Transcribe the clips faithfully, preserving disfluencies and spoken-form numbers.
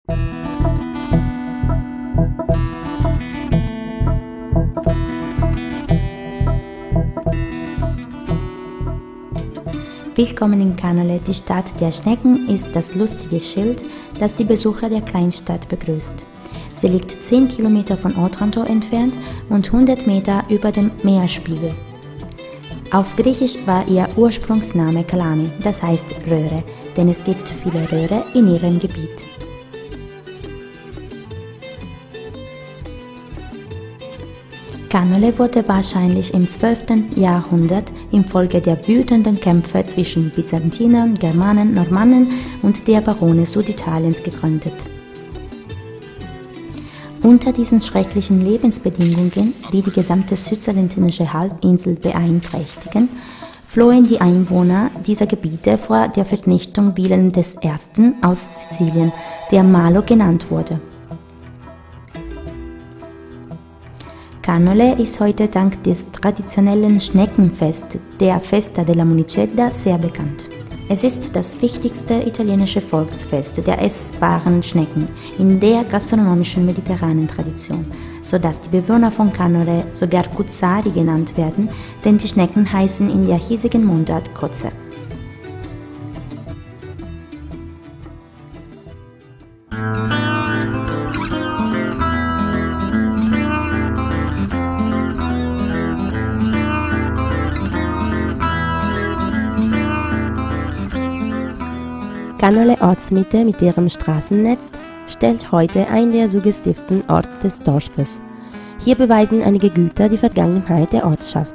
Willkommen in Canole, die Stadt der Schnecken, ist das lustige Schild, das die Besucher der Kleinstadt begrüßt. Sie liegt zehn Kilometer von Otranto entfernt und hundert Meter über dem Meerspiegel. Auf Griechisch war ihr Ursprungsname Kalami, das heißt Röhre, denn es gibt viele Röhre in ihrem Gebiet. Canole wurde wahrscheinlich im zwölften Jahrhundert infolge der wütenden Kämpfe zwischen Byzantinern, Germanen, Normannen und der Barone Süditaliens gegründet. Unter diesen schrecklichen Lebensbedingungen, die die gesamte südsalentinische Halbinsel beeinträchtigen, flohen die Einwohner dieser Gebiete vor der Vernichtung Wilhelm des Ersten aus Sizilien, der Malo genannt wurde. Canole ist heute dank des traditionellen Schneckenfest, der Festa della Municedda, sehr bekannt. Es ist das wichtigste italienische Volksfest der essbaren Schnecken in der gastronomischen mediterranen Tradition, sodass die Bewohner von Canole sogar Cuzzari genannt werden, denn die Schnecken heißen in der hiesigen Mundart Kotze. Canole Ortsmitte mit ihrem Straßennetz stellt heute einen der suggestivsten Orte des Dorfes. Hier beweisen einige Güter die Vergangenheit der Ortschaft.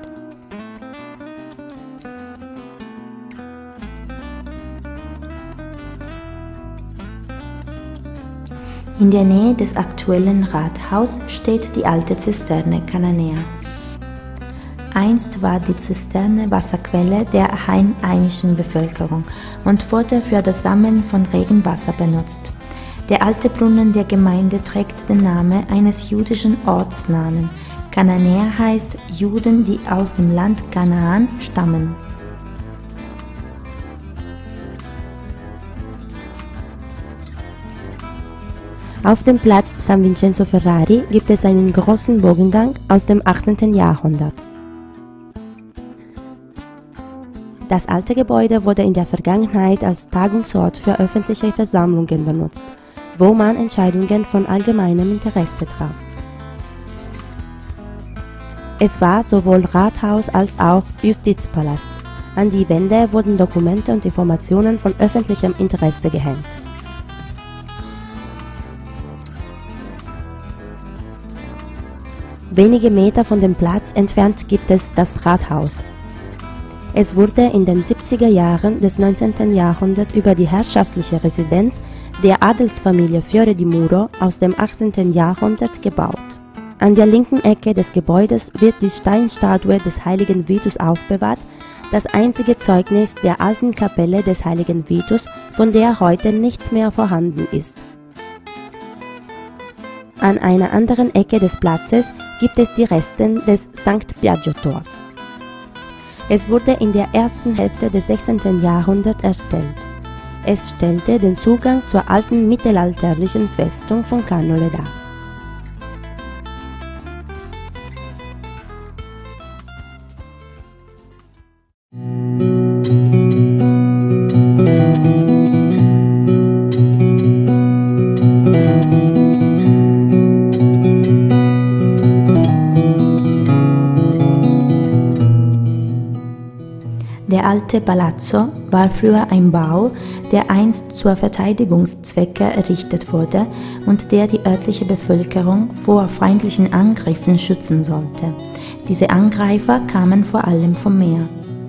In der Nähe des aktuellen Rathaus steht die alte Zisterne Cananea. Einst war die Zisterne Wasserquelle der einheimischen Bevölkerung und wurde für das Sammeln von Regenwasser benutzt. Der alte Brunnen der Gemeinde trägt den Namen eines jüdischen Ortsnamen. Cananea heißt Juden, die aus dem Land Kanaan stammen. Auf dem Platz San Vincenzo Ferrari gibt es einen großen Bogengang aus dem achtzehnten Jahrhundert. Das alte Gebäude wurde in der Vergangenheit als Tagungsort für öffentliche Versammlungen benutzt, wo man Entscheidungen von allgemeinem Interesse traf. Es war sowohl Rathaus als auch Justizpalast. An die Wände wurden Dokumente und Informationen von öffentlichem Interesse gehängt. Wenige Meter von dem Platz entfernt gibt es das Rathaus. Es wurde in den siebziger Jahren des neunzehnten Jahrhunderts über die herrschaftliche Residenz der Adelsfamilie Fiore di Muro aus dem achtzehnten Jahrhundert gebaut. An der linken Ecke des Gebäudes wird die Steinstatue des heiligen Vitus aufbewahrt, das einzige Zeugnis der alten Kapelle des heiligen Vitus, von der heute nichts mehr vorhanden ist. An einer anderen Ecke des Platzes gibt es die Reste des Sankt Biagio-Tors. Es wurde in der ersten Hälfte des sechzehnten Jahrhunderts erstellt. Es stellte den Zugang zur alten mittelalterlichen Festung von Canole dar. Der alte Palazzo war früher ein Bau, der einst zur Verteidigungszwecke errichtet wurde und der die örtliche Bevölkerung vor feindlichen Angriffen schützen sollte. Diese Angreifer kamen vor allem vom Meer.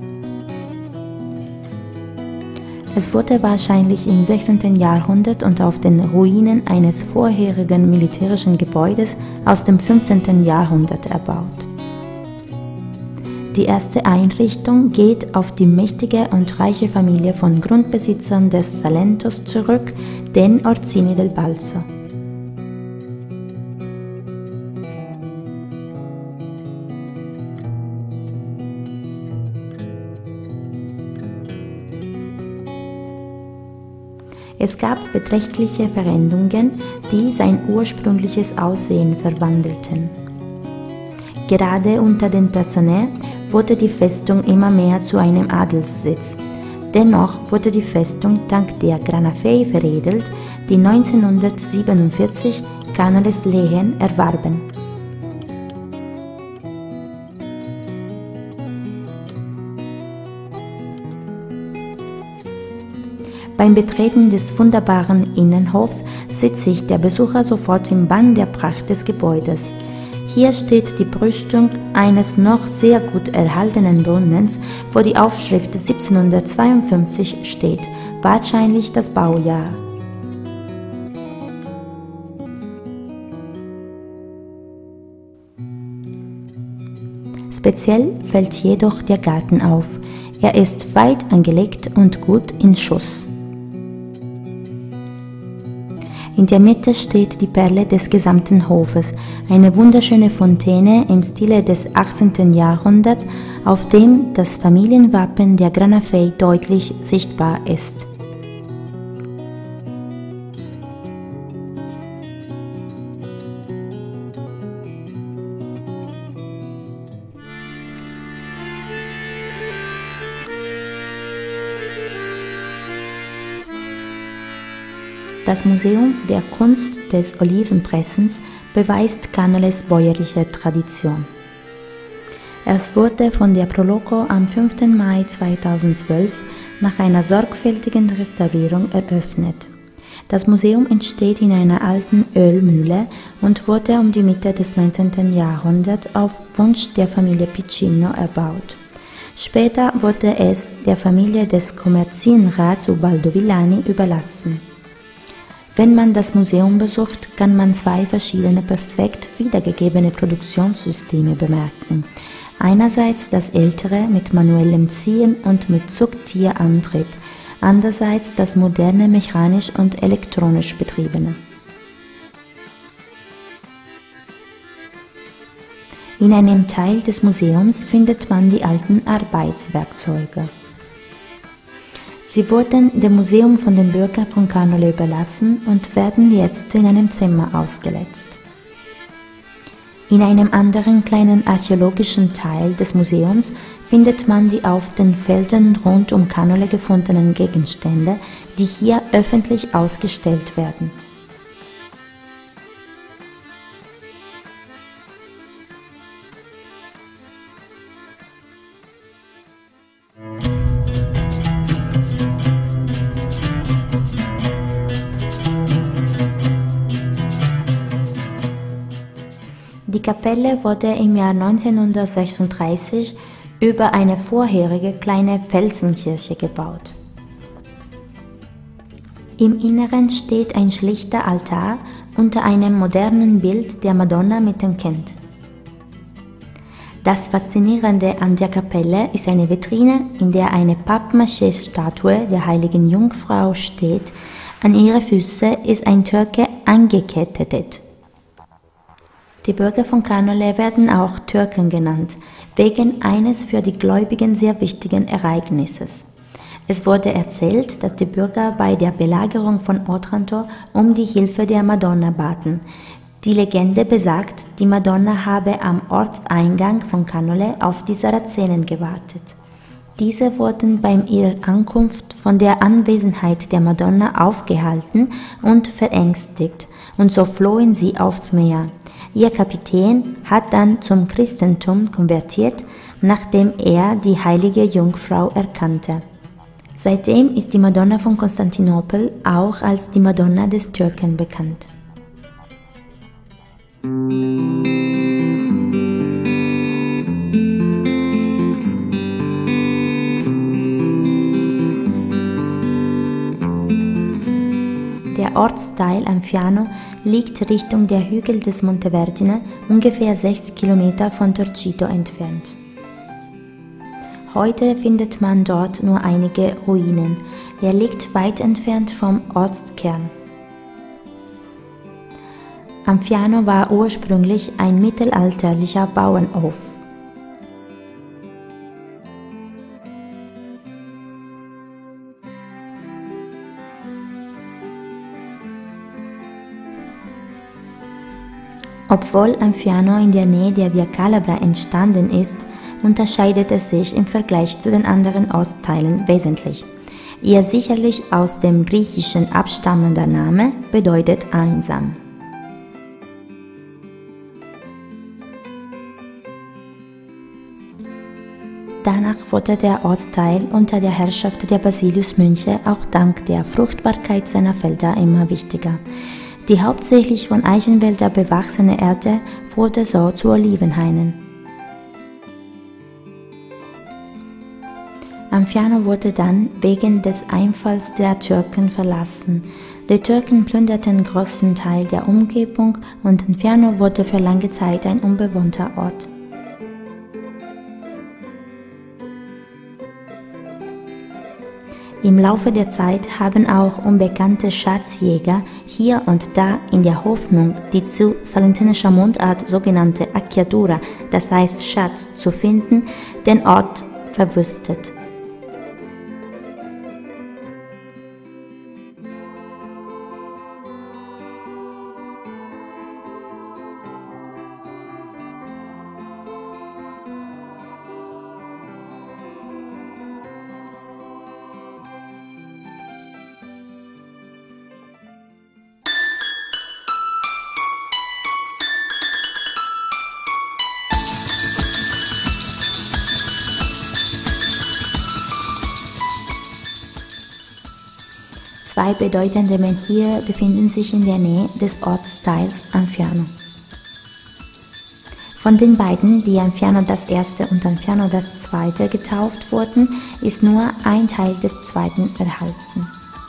Es wurde wahrscheinlich im sechzehnten Jahrhundert und auf den Ruinen eines vorherigen militärischen Gebäudes aus dem fünfzehnten Jahrhundert erbaut. Die erste Einrichtung geht auf die mächtige und reiche Familie von Grundbesitzern des Salentos zurück, den Orsini del Balzo. Es gab beträchtliche Veränderungen, die sein ursprüngliches Aussehen verwandelten. Gerade unter den Personen wurde die Festung immer mehr zu einem Adelssitz. Dennoch wurde die Festung dank der Granafei veredelt, die neunzehnhundertsiebenundvierzig Cánoles Lehen erwarben. Beim Betreten des wunderbaren Innenhofs sieht sich der Besucher sofort im Bann der Pracht des Gebäudes. Hier steht die Brüstung eines noch sehr gut erhaltenen Brunnens, wo die Aufschrift siebzehnhundertzweiundfünfzig steht, wahrscheinlich das Baujahr. Speziell fällt jedoch der Garten auf. Er ist weit angelegt und gut in Schuss. In der Mitte steht die Perle des gesamten Hofes, eine wunderschöne Fontäne im Stile des achtzehnten Jahrhunderts, auf dem das Familienwappen der Granafei deutlich sichtbar ist. Das Museum der Kunst des Olivenpressens beweist Cánoles bäuerliche Tradition. Es wurde von der Proloco am fünften Mai zweitausendzwölf nach einer sorgfältigen Restaurierung eröffnet. Das Museum entsteht in einer alten Ölmühle und wurde um die Mitte des neunzehnten Jahrhunderts auf Wunsch der Familie Piccinno erbaut. Später wurde es der Familie des Kommerzienrats Ubaldo Villani überlassen. Wenn man das Museum besucht, kann man zwei verschiedene perfekt wiedergegebene Produktionssysteme bemerken. Einerseits das ältere mit manuellem Ziehen und mit Zugtierantrieb, andererseits das moderne mechanisch und elektronisch betriebene. In einem Teil des Museums findet man die alten Arbeitswerkzeuge. Sie wurden dem Museum von den Bürgern von Cánole überlassen und werden jetzt in einem Zimmer ausgesetzt. In einem anderen kleinen archäologischen Teil des Museums findet man die auf den Feldern rund um Cánole gefundenen Gegenstände, die hier öffentlich ausgestellt werden. Die Kapelle wurde im Jahr neunzehnhundertsechsunddreißig über eine vorherige kleine Felsenkirche gebaut. Im Inneren steht ein schlichter Altar unter einem modernen Bild der Madonna mit dem Kind. Das Faszinierende an der Kapelle ist eine Vitrine, in der eine Pappmaché-Statue der heiligen Jungfrau steht. An ihre Füße ist ein Türke angekettet. Die Bürger von Cánole werden auch Türken genannt, wegen eines für die Gläubigen sehr wichtigen Ereignisses. Es wurde erzählt, dass die Bürger bei der Belagerung von Otranto um die Hilfe der Madonna baten. Die Legende besagt, die Madonna habe am Ortseingang von Cánole auf die Sarazenen gewartet. Diese wurden bei ihrer Ankunft von der Anwesenheit der Madonna aufgehalten und verängstigt, und so flohen sie aufs Meer. Ihr Kapitän hat dann zum Christentum konvertiert, nachdem er die heilige Jungfrau erkannte. Seitdem ist die Madonna von Konstantinopel auch als die Madonna des Türken bekannt. Der Ortsteil Anfiano liegt Richtung der Hügel des Montevergine, ungefähr sechs Kilometer von Torcito entfernt. Heute findet man dort nur einige Ruinen. Er liegt weit entfernt vom Ortskern. Anfiano war ursprünglich ein mittelalterlicher Bauernhof. Obwohl Anfiano in der Nähe der Via Calabra entstanden ist, unterscheidet es sich im Vergleich zu den anderen Ortsteilen wesentlich. Ihr sicherlich aus dem Griechischen abstammender Name bedeutet einsam. Danach wurde der Ortsteil unter der Herrschaft der Basilius-Mönche auch dank der Fruchtbarkeit seiner Felder immer wichtiger. Die hauptsächlich von Eichenwäldern bewachsene Erde wurde so zu Olivenhainen. Anfiano wurde dann wegen des Einfalls der Türken verlassen. Die Türken plünderten einen großen Teil der Umgebung und Anfiano wurde für lange Zeit ein unbewohnter Ort. Im Laufe der Zeit haben auch unbekannte Schatzjäger hier und da in der Hoffnung, die zu salentinischer Mundart sogenannte Acciatura, das heißt Schatz, zu finden, den Ort verwüstet. Zwei bedeutende Menhire befinden sich in der Nähe des Ortsteils Anfiano. Von den beiden, die Anfiano das erste und Anfiano das zweite getauft wurden, ist nur ein Teil des zweiten erhalten.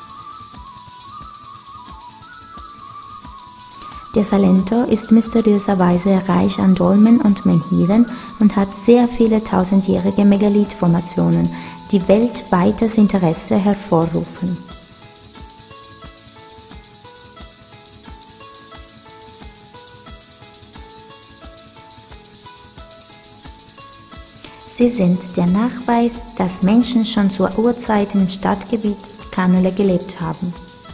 Der Salento ist mysteriöserweise reich an Dolmen und Menhiren und hat sehr viele tausendjährige Megalithformationen, die weltweites Interesse hervorrufen. Sie sind der Nachweis, dass Menschen schon zur Urzeit im Stadtgebiet Canole gelebt haben.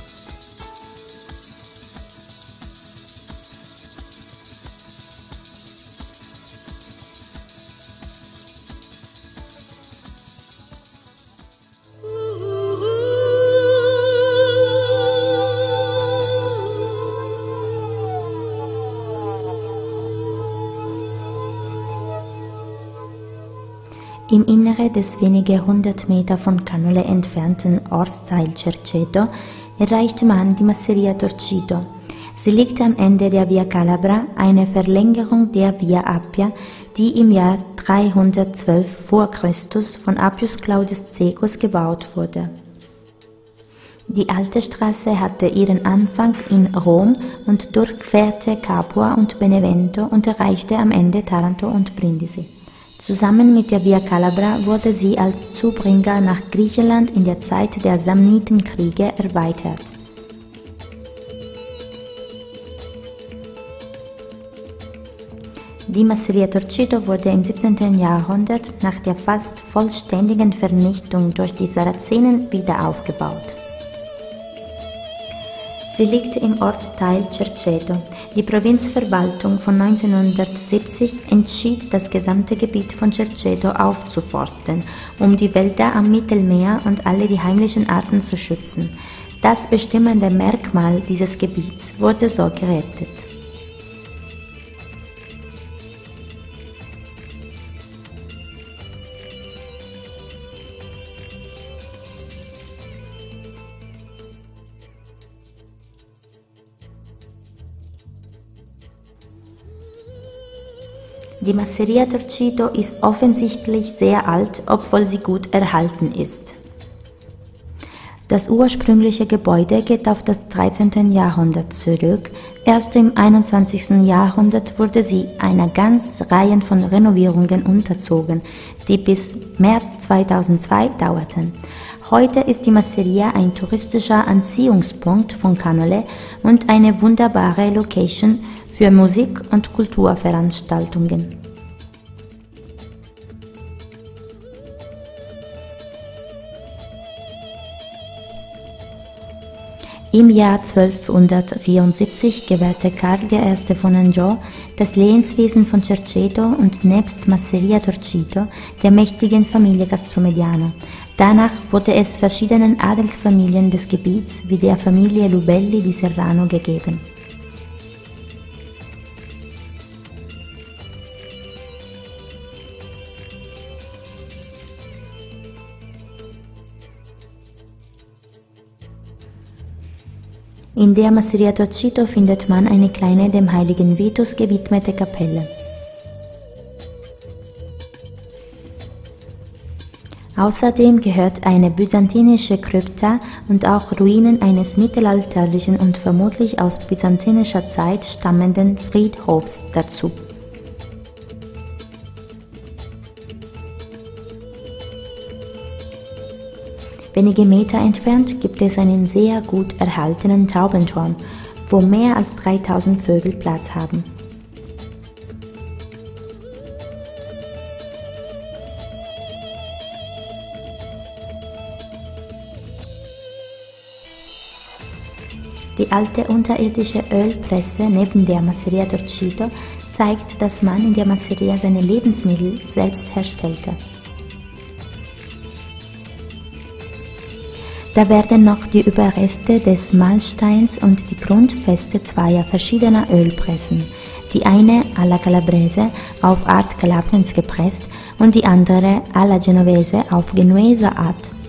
Im Inneren des wenige hundert Meter von Canole entfernten Ortsteil Cerceto erreicht man die Masseria Torcito. Sie liegt am Ende der Via Calabra, eine Verlängerung der Via Appia, die im Jahr dreihundertzwölf vor Christus von Appius Claudius Caecus gebaut wurde. Die alte Straße hatte ihren Anfang in Rom und durchquerte Capua und Benevento und erreichte am Ende Taranto und Brindisi. Zusammen mit der Via Calabra wurde sie als Zubringer nach Griechenland in der Zeit der Samnitenkriege erweitert. Die Masseria Torcito wurde im siebzehnten Jahrhundert nach der fast vollständigen Vernichtung durch die Sarazenen wieder aufgebaut. Sie liegt im Ortsteil Cerceto. Die Provinzverwaltung von neunzehnhundertsiebzig entschied, das gesamte Gebiet von Cerceto aufzuforsten, um die Wälder am Mittelmeer und alle die heimlichen Arten zu schützen. Das bestimmende Merkmal dieses Gebiets wurde so gerettet. Die Masseria Torcito ist offensichtlich sehr alt, obwohl sie gut erhalten ist. Das ursprüngliche Gebäude geht auf das dreizehnten Jahrhundert zurück. Erst im einundzwanzigsten Jahrhundert wurde sie einer ganzen Reihe von Renovierungen unterzogen, die bis März zweitausendzwei dauerten. Heute ist die Masseria ein touristischer Anziehungspunkt von Canole und eine wunderbare Location für Musik- und Kulturveranstaltungen. Im Jahr zwölfhundertvierundsiebzig gewährte Karl der Erste von Anjou das Lehenswesen von Cerceto und nebst Masseria Torcito der mächtigen Familie Castromediano. Danach wurde es verschiedenen Adelsfamilien des Gebiets wie der Familie Lubelli di Serrano gegeben. In der Masseria Torcito findet man eine kleine dem heiligen Vitus gewidmete Kapelle. Außerdem gehört eine byzantinische Krypta und auch Ruinen eines mittelalterlichen und vermutlich aus byzantinischer Zeit stammenden Friedhofs dazu. Wenige Meter entfernt gibt es einen sehr gut erhaltenen Taubenturm, wo mehr als dreitausend Vögel Platz haben. Die alte unterirdische Ölpresse neben der Masseria Torcito zeigt, dass man in der Masseria seine Lebensmittel selbst herstellte. Da werden noch die Überreste des Mahlsteins und die Grundfeste zweier verschiedener Ölpressen, die eine alla Calabrese auf Art Kalabriens gepresst und die andere alla Genovese auf Genueser Art